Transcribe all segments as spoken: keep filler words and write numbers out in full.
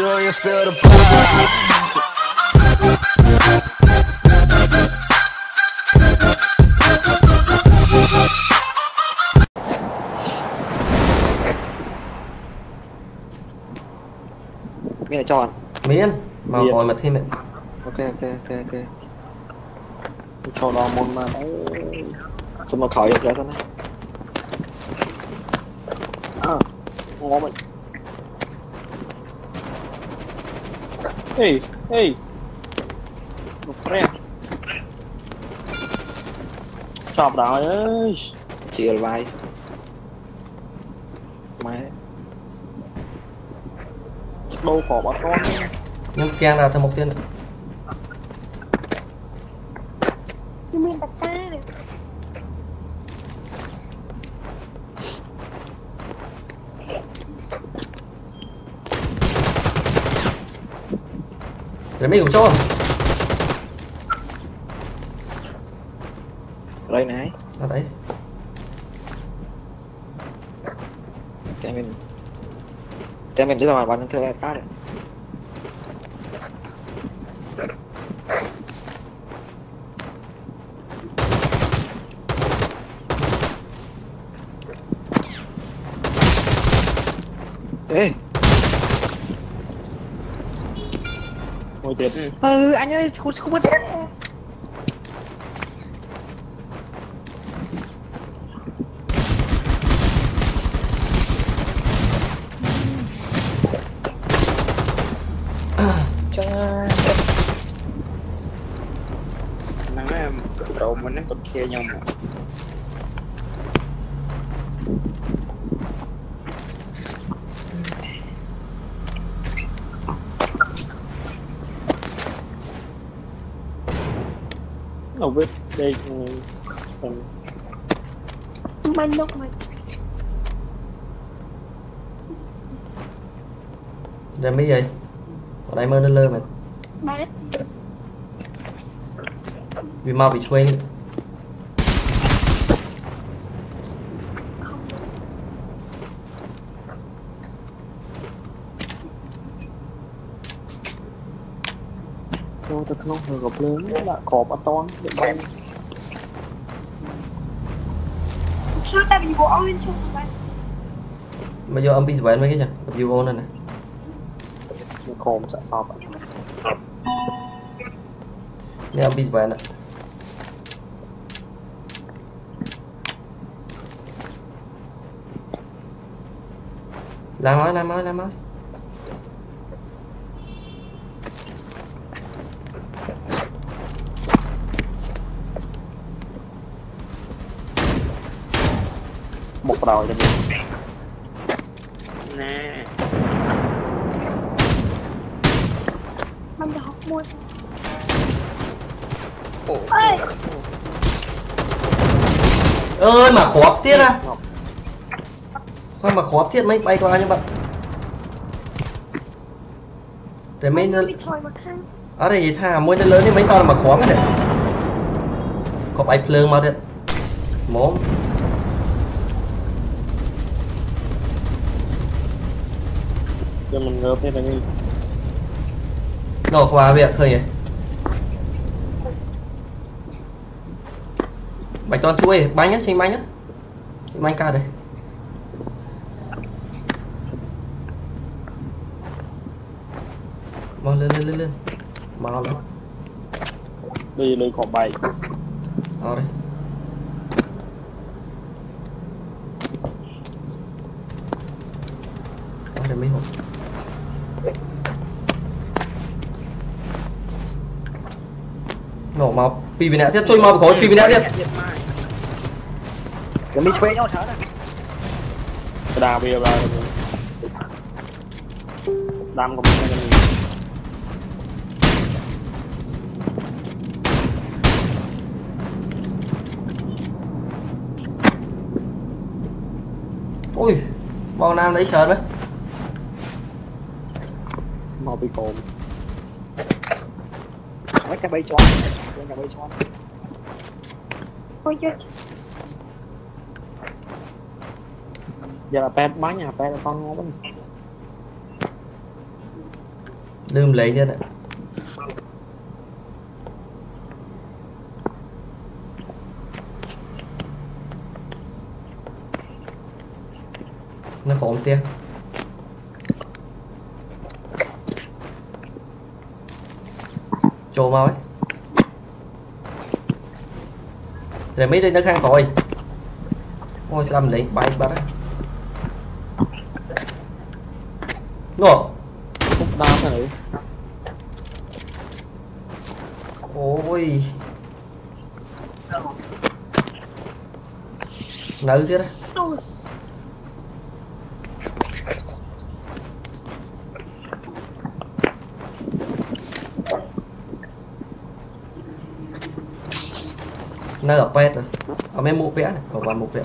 sure you feel the vibes. Miếng này tròn. Miếng mà hỏi mà thêm mẹ. Ok ok ok ok. Cho nó môn mà xong nó khỏi được ra thôi. À, ngon vậy. Hey, hey. Một friend. Chọc đảo ơi. Chia vai. Mẹ. Đâu có bà con. Nhưng keng nào thêm một tiên nữa. Nhưng mình bật ta này. Để mấy cũng cho. Đây này. Ở đấy. Tem mình. Tem mình chỉ là bạn thưa các đấy. Ê. Ngồi tiếp. Ừ anh ơi không không mất. Cha. Nắng em đầu mình nó còn kia nhau mà. Ở bên đây Mình đâu mà. Để mấy vậy? Ở đây mơ nó lơ mình. Bát. Vì mau bị swing. Tôi tôi không hề gặp lớn là cọp ở toan để bay. Sao ta bị bộ ong lên xuống vậy? Bây giờ âm bị mấy cái chứ? View vô này nè. Cọp sẽ sao vậy? Ini habis banyak. Làm ơi, làm ơi, làm ơi. Một đầu cho mình. Nè. Mình đã học môi. Ê. Ơi mà khóp tiết à. Thôi mà khóp tiết mấy bay qua nha bạn. Để mấy nó ở đây vậy thà môi nó lớn thì mấy sao mà khóp đấy. Có bay phượng mà đấy. Mồm. Cho mình ngợp thế là đi. Nó qua việc khơi vậy. Bạch toàn chuối, bánh á, xin bánh á. Xin bánh ca đây. Mau lên lên lên lên. Mau lên. Đi lên khỏi bay. Mau đây. Đó để mấy hộp. Nổ mau, pi bị nẹt thiết, chui mau khối, pi bị nẹt thiết. Giờ mình chơi nhau thở này. Đào bây giờ là đam của mình. Ui, bao nam lấy sờ đấy. Mau bị cồn. Mấy cái bay choán, cái bay choán. Ôi chết. Giờ là pet bắn nhà pet là con ngon lắm. Đừng lấy nữa. Nó khổ tiền. Trồ mau ấy. Rồi mấy đứa nó khang khỏi. Ôi sao làm lấy bay bắt á. Ngộ. Phúc đam này. Ôi. Nữ thế đó. Nó ở pet rồi. Ở mấy mũ vẽ này, ở vào mũ vẽ.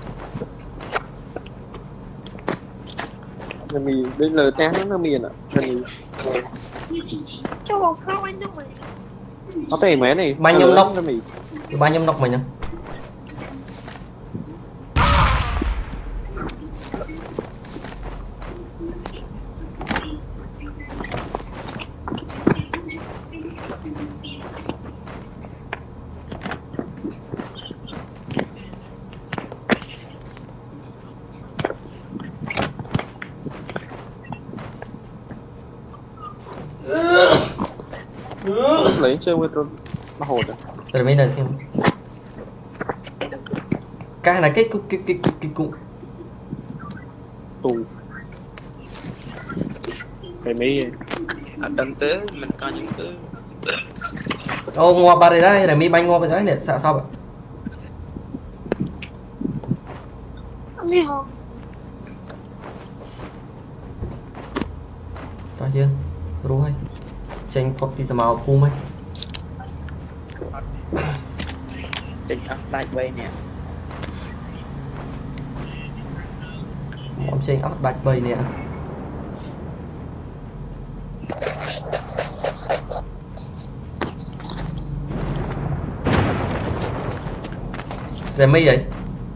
Nó mì, đến lời té nó mì ạ. Nó mì. Cho bầu không anh đâu mà. Nó tề mé này. Ba nhâm nóc. Nó mì. Ba nhâm nóc mày nhá. Nó sẽ lấy chơi với tôi. Nó hột rồi. Rồi mấy này xem. Cái này cái cái cái cái cũng Tù. Cái mấy Ở đằng tới mình có những cái ô ngoa ba đây đấy, rồi mi bánh ngoa bên đấy này sao sao vậy? Anh đi hồn. Đó chưa? Rồi. Tranh phật thì màu phù mấy. trên ấp đai bay nè. Ông tranh ốc đạch bầy nè. Rồi mấy vậy?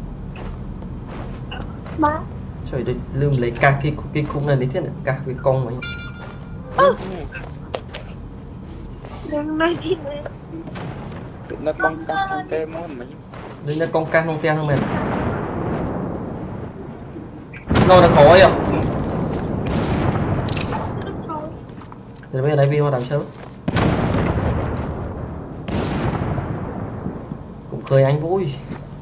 Má. Trời ơi, lương lấy cả cái cái khung này đi thế này, cả cái con này. Đừng nói gì nữa. Tụi nó con cá không kê muốn mình. Đây là con can không ten không mày. Nó nó khói à? Rồi bây giờ đây vi hoa đằng sớm. Cũng khơi anh vui.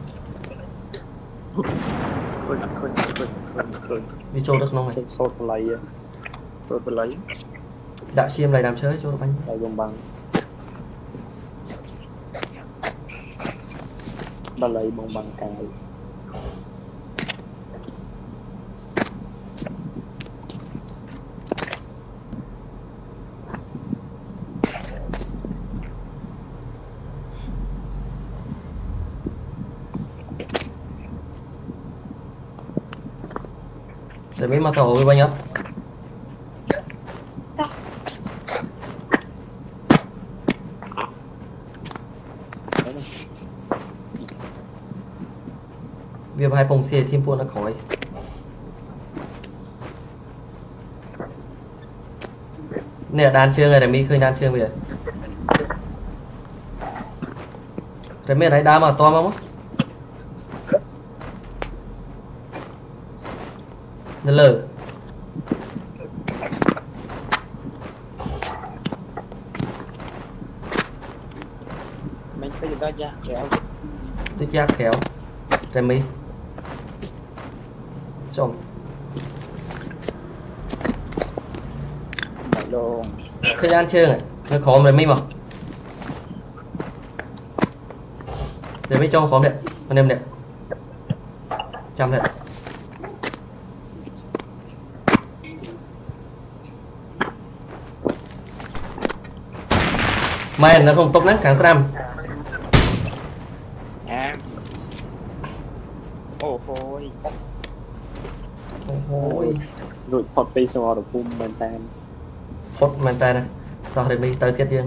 Khơi khơi khơi khơi khơi. Đi chỗ được không mày? sốt lấy. Tôi phải lấy. Đã xiêm lại làm chơi cho anh. Đây gồm bằng. Đã lấy bông bằng cài. Để mấy mặt tổ bao nhiêu? Việc hai bông xe thêm nó khỏi. Nè đàn chương này để mi khơi đàn chương bây giờ. Rồi mi này đá mà to không? Nó lờ. Mình phải ra ra khéo. Tôi chắc khéo. Rồi mi. Chồng. Mày luôn. Khơi đàn chương này, nó khó rồi mi mà. Để mi cho khó đẹp, anh em đẹp. Chăm đẹp. Mày nó không tốt nè, càng sram. À. Ồ hôi. Ôi. Rồi phật đi xong rồi phun men tan. Phốt men tay này. Rồi để mi tới thiết dương.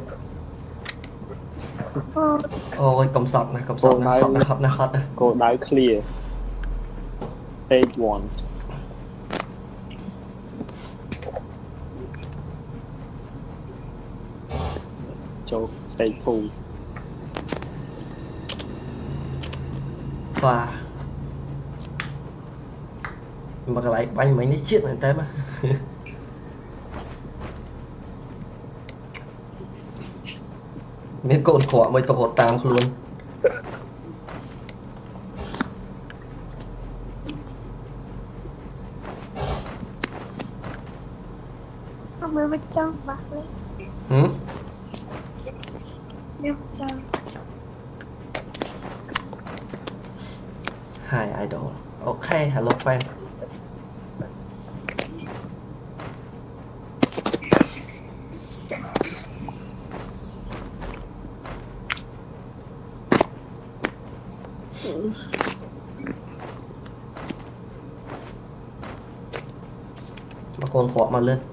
Ôi công sọt này, công sọt này, hot này, hot này, hot này. Cô đáy clear. Stage one. châu xây phù và mà cái lại bánh mấy cái chiếc này tem á nên cồn khỏa mới tập hột tam luôn không mới trong bạc lên hử nếu trong hai idol ok hello fan mà con khỏa mà lên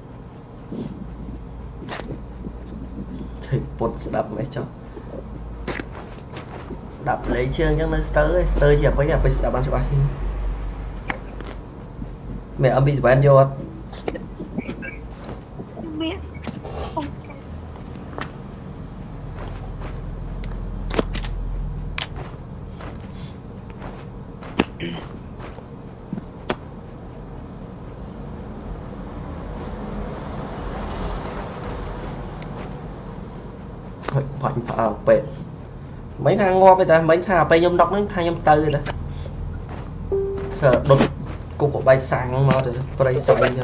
thì bột đập mấy cho đập lấy chương cho nó tới tới chỉ với nhà bây giờ bạn sẽ bắt xin mẹ âm bị bán vô mẹ không phải phải phải mấy thằng ngon bây giờ mấy thằng bay nhom đọc mấy thằng nhom tư rồi đó sợ đột cục của bay sáng mà rồi bay sáng rồi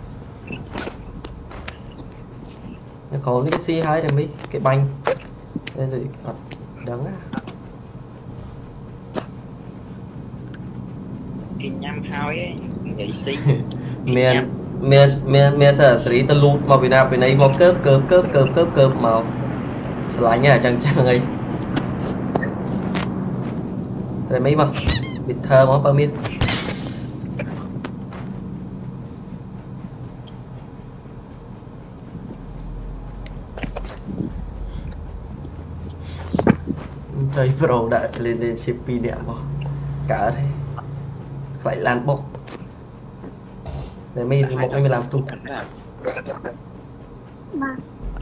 nó có những cái xi hai thì mấy cái banh đây rồi đắng á cái nhâm hoi ấy vậy xí miền miền miền miền sở sĩ ta lụt mà Việt Nam bên này một cớp cớp cớp cớp cớp cớp màu lại nha chẳng chẳng ấy đây mấy mà bịt thơ món bao miên chơi pro đã lên lên xê pê điện mà cả thế phải lan bốc để mấy một mình làm tung mà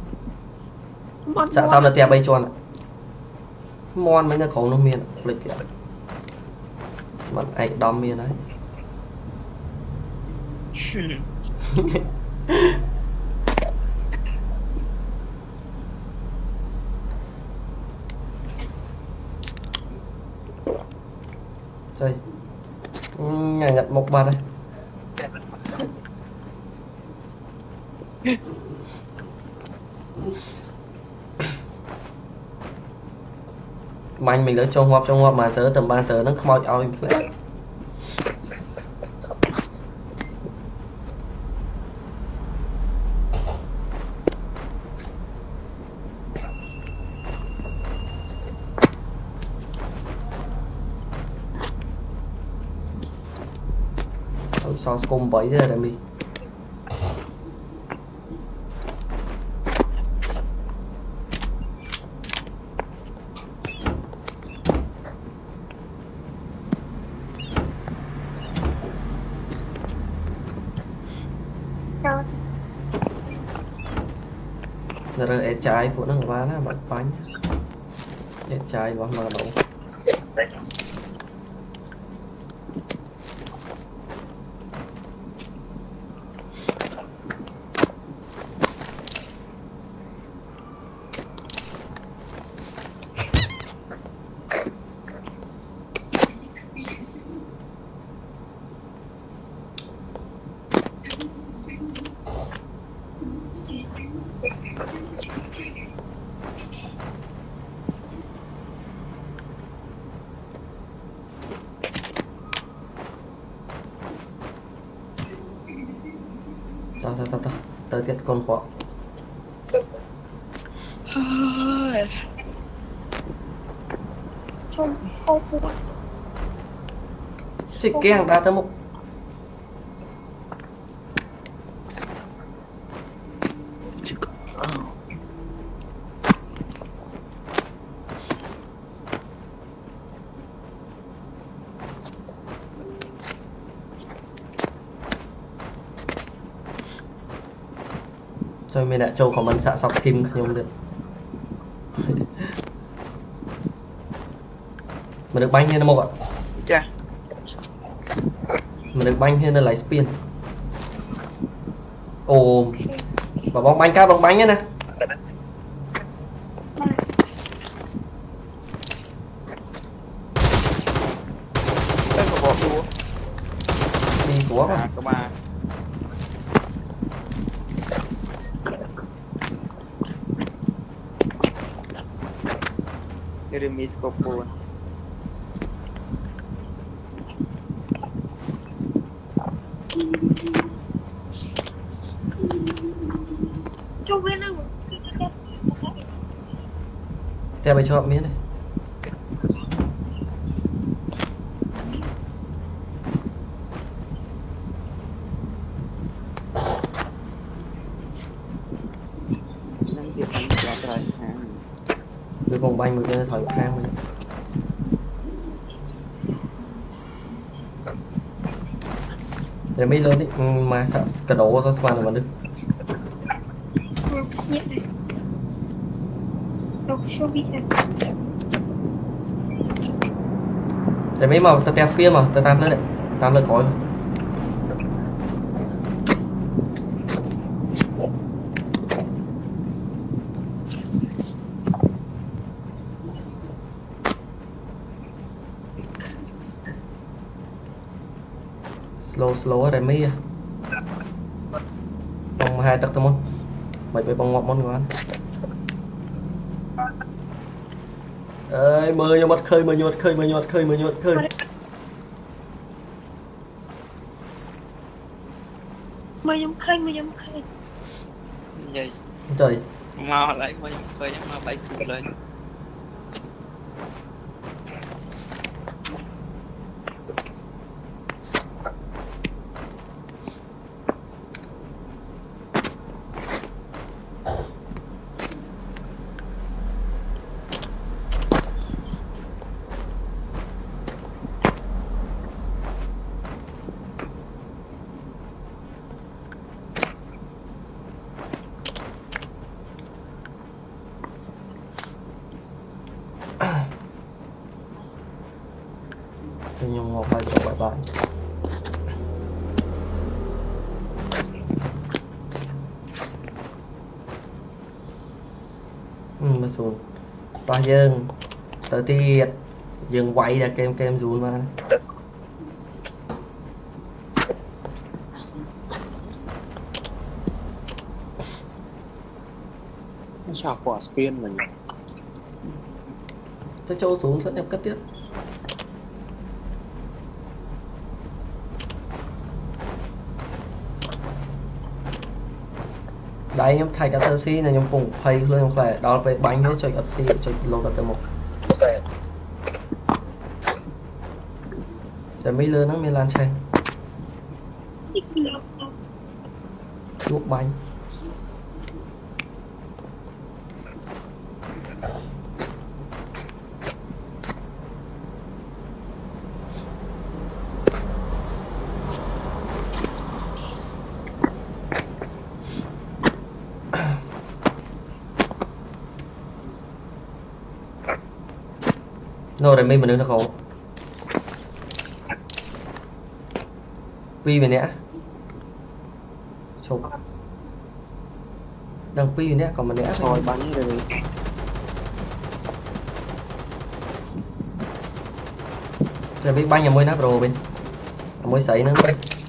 sao sao là tia bay tròn mon mấy cái khẩu nó miên lịch kìa mặt anh đom miên đấy chơi ngày nhặt một ba đây mạnh mình đã cho ngọc trong ngọc mà sớ tầm ban sớ nó không bao oi lại sao cùng bấy giờ là mình rồi ép trái của nó quá nó bật bánh ép trái quá mà đủ tao tao tao tao tao thiệt con khỏe không ô tô xịt cái hàng đá tới một rồi mình đã châu comment xạ sọc kim không được mình được banh như nó một ạ. Chà. Mình được banh hay là lấy spin. Ồ. Và bóng banh cá bóng banh nhé nè. Tên của bọn đua. Đi của À, có ba. Jeremy Scopo. Cho bên nào. theo bài cho miếng này. Năng việc bánh ra trời. Với vòng banh một cái thỏi khang mình. Để mấy lên đi, mà sao cả đồ sao span là vẫn được. Nhận này. Đọc show bị sao. Để mấy màu ta test kia mà, ta tam lên đấy, tam lên khỏi mà. Slow slow ở đây mấy bông hai tắc tâm môn mày phải bông ngọt món ngon ơi mơ vô mắt khơi mơ vô mắt khơi mơ vô mắt khơi mơ vô mắt khơi Mơ nhầm khơi mơ nhầm khơi. Vậy. trời Mau lấy mà nhầm khơi mà bay cụt lên. thì nhung một hai triệu bye bye. Ừ, mà xuống ta dương tới tiệt dương quay ra kem kem rùn mà chào quả spin mình. tới châu xuống rất em cất tiếp. Đấy nhóm thay cả sơ si này nhóm cùng phay lên nhóm khỏe đó là về bánh với chơi xê chơi lô đặt một để mấy lơ nó mới lan chơi luộc bánh rồi để mình mình nó khổ pi về nè chụp đang pi về nè còn mình nè Thôi bắn rồi. rồi biết bánh nhà môi nắp rồi bên môi sấy nữa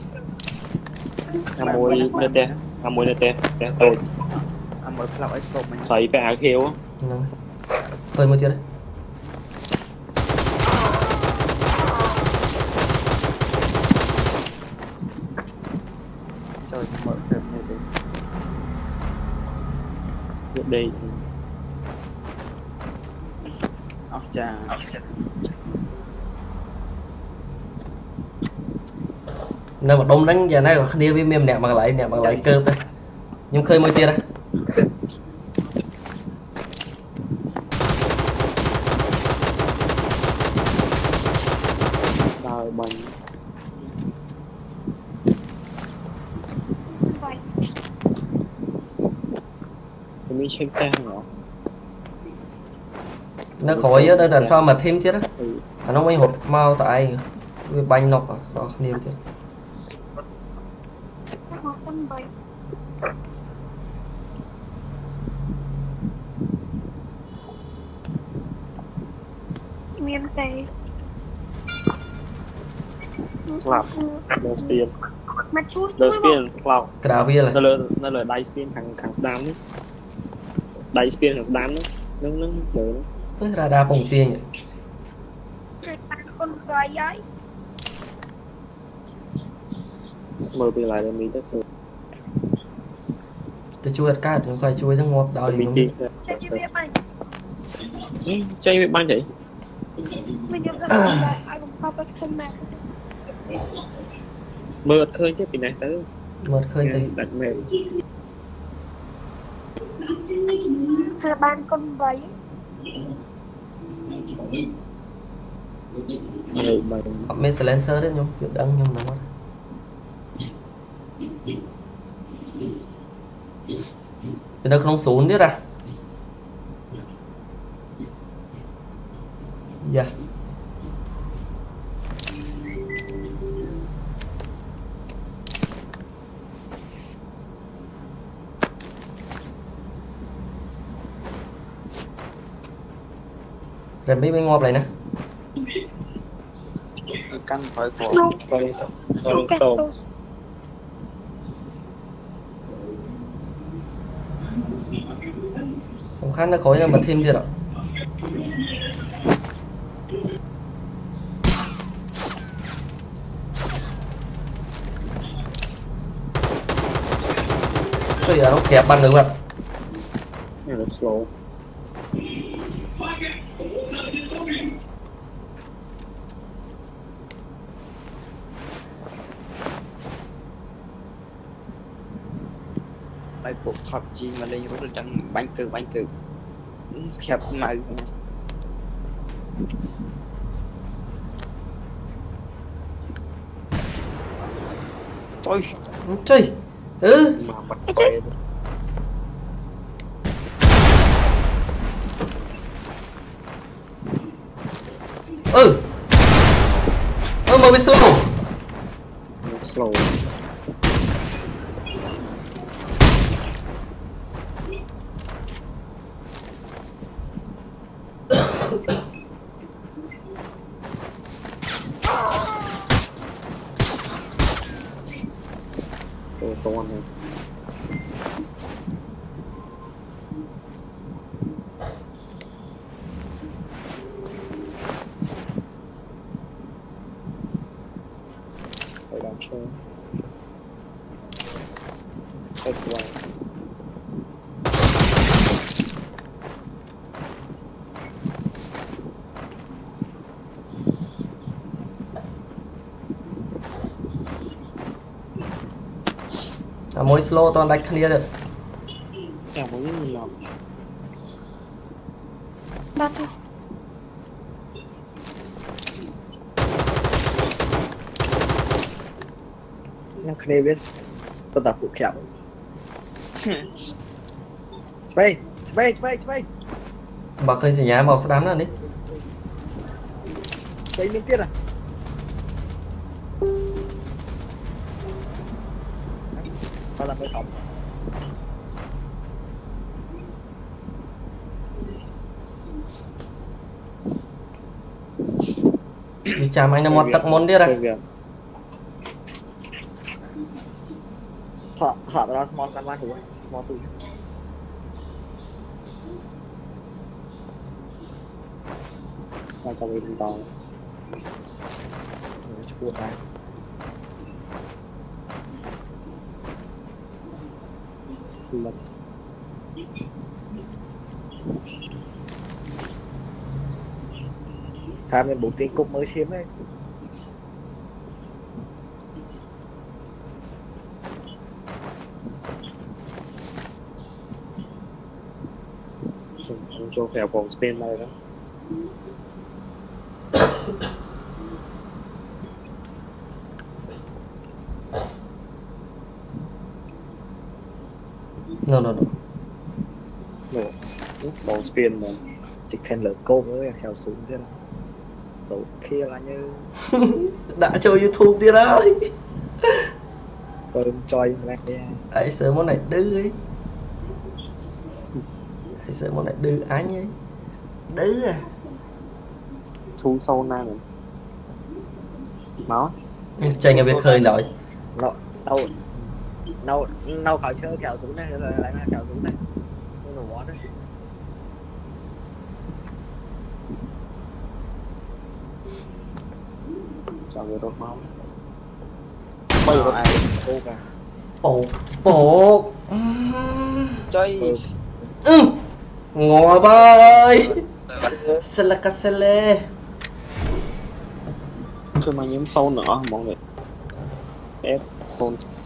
Em môi nè tè, em môi nè tè, tè tôi Anh mới làm ấy cột mình. sấy phải áo kêu á. hơi mới chưa đấy Trời mở thêm này đi. Tiếp đi. Ốc chà. nơi mà đông đánh giờ này còn đi với mềm nè mà lại nè mà lại cơm đây nhưng khơi môi chưa đây Đời mình. Vậy. Mình check tên hả? nó khỏi á, nên là sao mà thêm chứ đó. À, nó mới hộp mau tại với bánh nọc à, sao niêm chứ. Một con bầy. Miền Tây. Làm đồ spiên Mà chút đồ spiên cloud Cái đào bia là nó là nó là đáy spiên thằng thằng đám đấy đáy spiên thằng đám đấy nó nó nó với ra đa bồng tiền vậy. Rồi bạn con bầy ấy. mơ về lại là mình tất cả Tôi chui cả thì phải chui trong ngọt đào thì mình đúng. chi Chơi như vậy bạn. chơi với ban vậy Mình nhớ rằng là ai cũng có bất thân mà. mơ khơi chứ bị này tới Mật khơi thì đặt mềm Là bạn con bầy. ừ, mà họ mới silencer đấy nhung, chuyện đăng nhung nó. Thì nó không xuống nữa ra. Dạ. Rồi mấy bên ngọt này nè. căn phải khổ Đúng. tôi tôi Đúng cái tôm tôi. Không khác nó khối là bật thêm chưa ạ. Trời ơi, nó kẹp bắn nữa bạn. này là slow lại buộc phật chi mà lên rất là chẳng bánh cừ bánh cừ khép màu tôi Trời. Ừ. mà mặt quay Ừ. Ơ mà bị slow. slow tôi to này phải làm sao thật quá À, mỗi slow toàn đánh clear được. em muốn mình làm Đó thôi. nó khné biết tôi tập cuộc kẹo bay bay bay bay Bà khơi xì nhá màu sắc đám nào đi. bay liên tiếp à tao làm cái cổng Đi chạm anh là một tắc môn đi ra. họ họ đó món ăn bán hủ món tụi mà cho mình to chua tay lật tham nên bộ tiên cục mới xiêm ấy cho kẹo vòng spin này đó No no no. Nè, vòng spin mà chỉ khen lỡ cô với theo xuống thế nào tổ kia là như đã cho YouTube đi rồi cơm choi lại đi ấy sợ món này đư ấy ấy sợ món này đư anh ấy đư à xuống sâu na rồi nó chơi nghe việc khơi nổi nó đâu đâu đâu khỏi chơi kẹo xuống đây rồi lại là kẹo xuống đây nó bỏ đấy cho người đốt máu bây giờ ai cô cả bộ bộ chơi ừ. Ngồi ba ơi Selakasele khi mà nhiễm sâu nữa mọi người ép phone